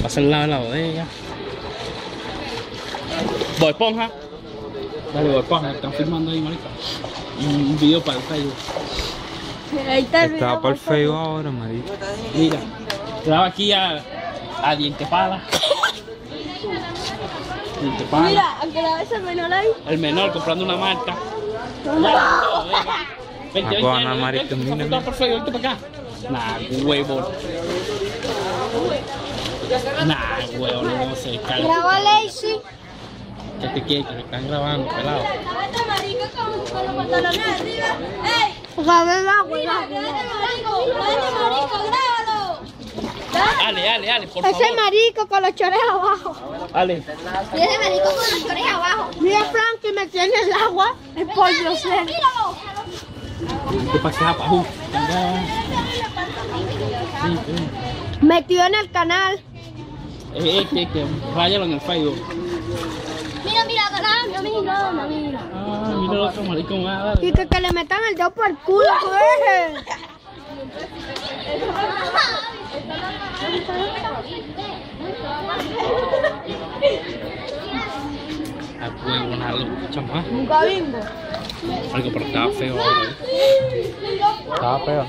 pasa al lado de la bodega. Bob Esponja. Dale, Bob Esponja, están filmando ahí, marica. Un video para el Facebook. Ahí está el Está para el Facebook ahora, marica. Mira, graba aquí a Diente Pala. Diente Pala. Mira, aunque la vez el menor ahí. El menor comprando una marca. Vente, Aguana, marica, mira. Vente para Facebook, vente para acá. Nah, huevo. Nah, huevo, no sé, cara. Graba a Lazy. ¿Qué te quiere? Que me están grabando, pelado. Este marico con los pantalones arriba. ¡Ey! Graba el agua. Dale, por favor. Ese marico con los chores abajo. Dale. Y ese marico con los chores abajo. Mira, Frankie metió en el agua el pollo seco. Vente para acá, pajú. Metió en el canal. Que ráyalo en el Facebook. Mira, no mira. Ah, mira el otro marico más. Y que le metan el dedo por el culo, pues. Ah, huevo, una lucha más. Nunca bingo. Algo, pero estaba feo ahora. Estaba feo.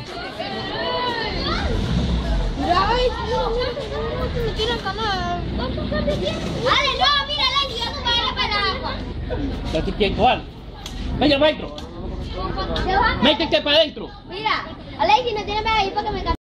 Me tira el canal. Dale, no, mira, Lady, ya no va a ir para el agua. ¿Qué quieres jugar? Venga, maestro. Métete para adentro. Mira, a Lady no tiene para ir para que me